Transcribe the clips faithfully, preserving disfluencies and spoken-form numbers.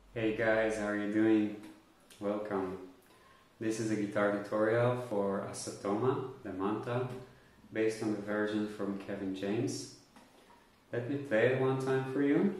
Hey guys, how are you doing? Welcome. This is a guitar tutorial for Asatoma, the Manta, based on the version from Kevin James. Let me play it one time for you.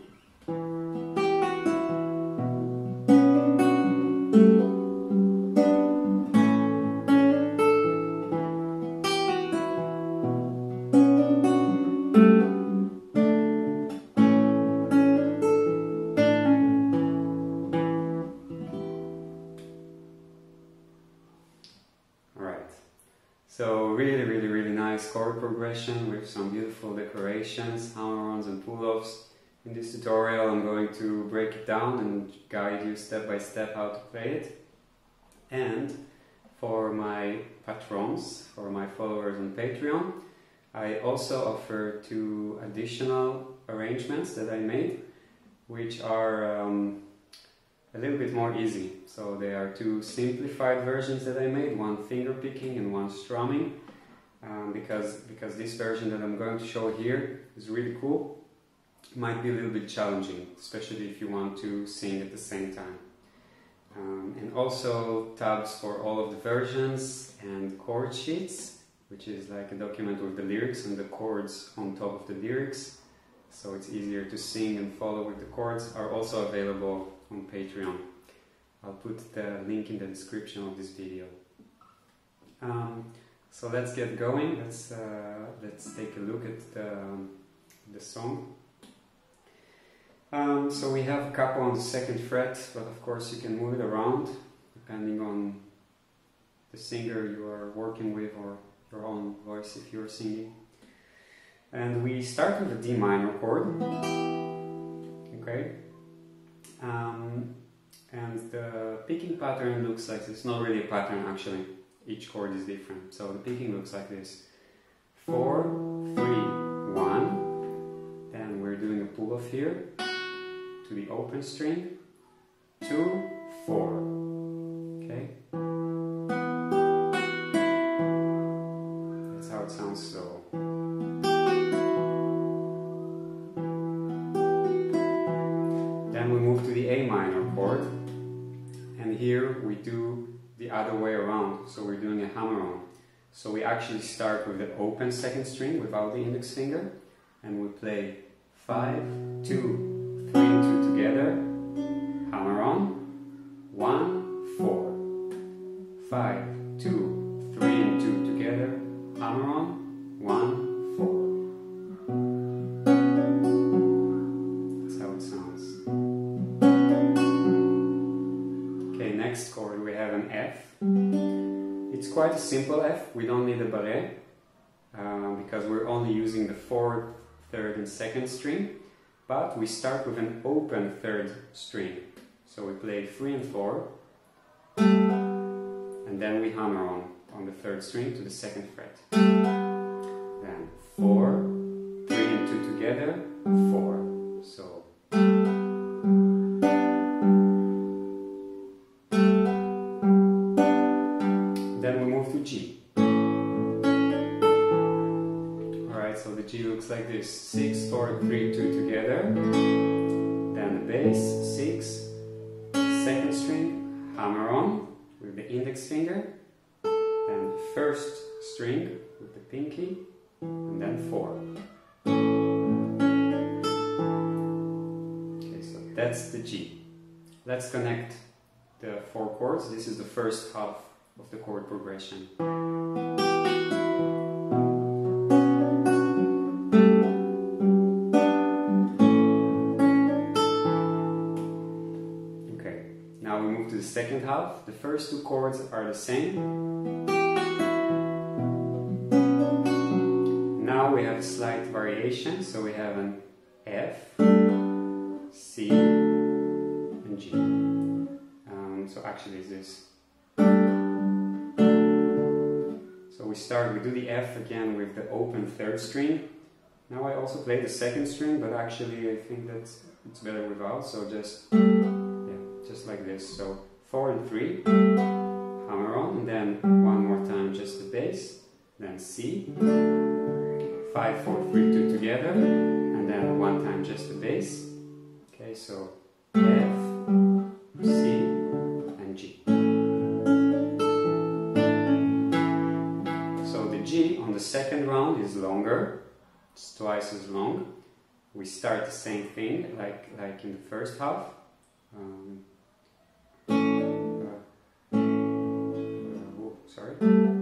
So really, really, really nice chord progression with some beautiful decorations, hammer-ons and pull-offs. In this tutorial I'm going to break it down and guide you step by step how to play it. And for my patrons, for my followers on Patreon, I also offer two additional arrangements that I made, which are um, a little bit more easy. So they are two simplified versions that I made, one finger picking and one strumming, um, because, because this version that I'm going to show here is really cool. It might be a little bit challenging, especially if you want to sing at the same time. Um, and also tabs for all of the versions and chord sheets, which is like a document with the lyrics and the chords on top of the lyrics, so it's easier to sing and follow with the chords, are also available on Patreon. I'll put the link in the description of this video. Um, so let's get going. Let's uh, let's take a look at the, the song. Um, so we have a capo on the second fret, but of course you can move it around depending on the singer you are working with or your own voice if you're singing. And we start with a D minor chord. Okay. Um, and the picking pattern looks like this. It's not really a pattern actually, each chord is different. So the picking looks like this: four, three, one. Then we're doing a pull off here to the open string, two, four. Okay? That's how it sounds slow. Then we move to the A minor chord, and here we do the other way around, so we're doing a hammer-on. So we actually start with the open second string without the index finger, and we play five, two, three and two together, hammer-on, one, four, five, two, three and two together, hammer-on, one, four. Next chord we have an F. It's quite a simple F, we don't need a barré uh, because we're only using the fourth, third and second string, but we start with an open third string. So we play three and four, and then we hammer on on the third string to the second fret. Then four, three and two together, four. So G. Alright, so the G looks like this: six, four, three, two together. Then the bass, six, second string, hammer on with the index finger. Then first string with the pinky, and then four. Okay, so that's the G. Let's connect the four chords. This is the first half of the chord progression. Okay, now we move to the second half. The first two chords are the same. Now we have a slight variation, so we have an F, C, and G. Um, so actually it's this. So we start, we do the F again with the open third string. Now I also play the second string, but actually I think that it's better without, so just, yeah, just like this. So four and three, hammer on, and then one more time just the bass, then C, five, four, three, two together, and then one time just the bass. Okay, so F, twice as long. We start the same thing, like like in the first half. Um, uh, uh, oh, sorry.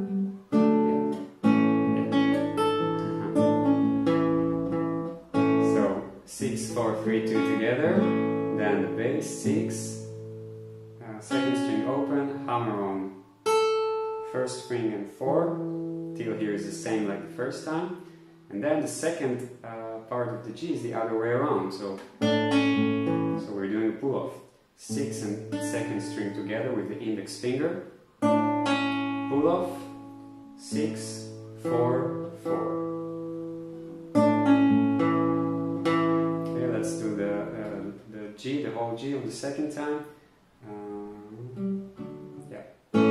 Six, four, three, two together, then the bass, six, uh, second string open, hammer on first string and four, till here is the same like the first time, and then the second uh, part of the G is the other way around, so, so we're doing a pull-off, six and second string together with the index finger, pull-off, six, four, four. Let's do the, uh, the G, the whole G on the second time. Um, yeah.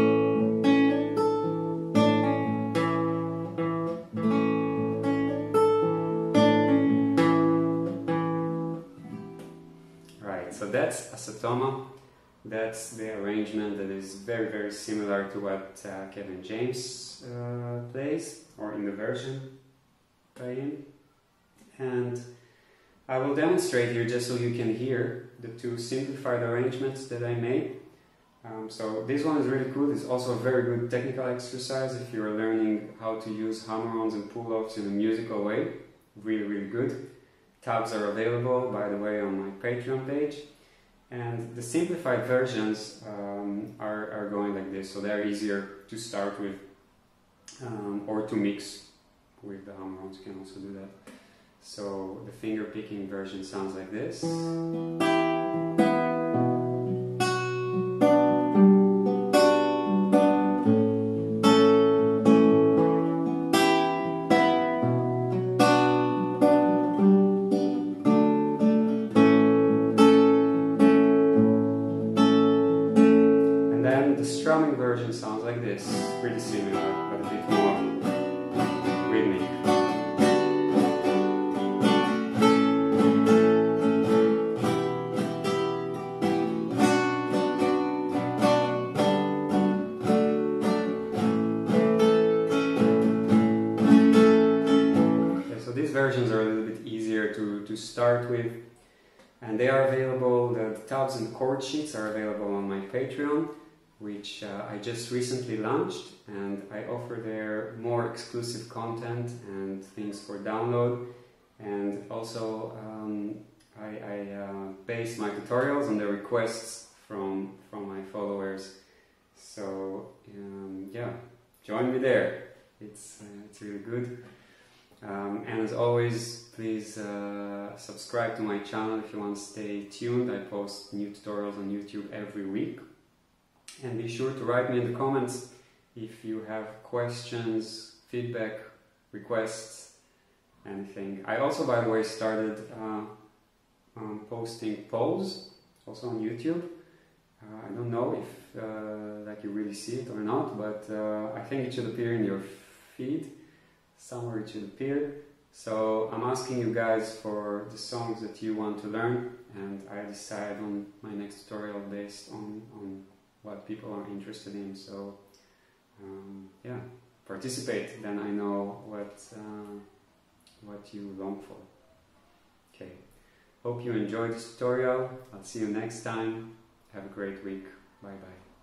Right, so that's Asatoma. That's the arrangement that is very, very similar to what uh, Kevin James uh, plays, or in the version by him. And I will demonstrate here just so you can hear the two simplified arrangements that I made. Um, so this one is really cool. It's also a very good technical exercise if you're learning how to use hammer-ons and pull-offs in a musical way. Really, really good. Tabs are available, by the way, on my Patreon page. And the simplified versions um, are, are going like this, so they're easier to start with um, or to mix with the hammer-ons. You can also do that. So the finger picking version sounds like this. And then the strumming version sounds like this. Pretty similar, but a bit more rhythmic. Versions are a little bit easier to, to start with, and they are available, the tabs and chord sheets are available on my Patreon, which uh, I just recently launched, and I offer there more exclusive content and things for download, and also um, I, I uh, base my tutorials on the requests from, from my followers, so um, yeah, join me there, it's, uh, it's really good. Um, and as always, please uh, subscribe to my channel if you want to stay tuned. I post new tutorials on YouTube every week. And be sure to write me in the comments if you have questions, feedback, requests, anything. I also, by the way, started uh, um, posting polls also on YouTube. Uh, I don't know if uh, like you really see it or not, but uh, I think it should appear in your feed. Somewhere it should appear. So I'm asking you guys for the songs that you want to learn, and I decide on my next tutorial based on, on what people are interested in. So um, yeah, participate, then I know what, uh, what you long for. Okay, hope you enjoyed this tutorial. I'll see you next time. Have a great week. Bye bye.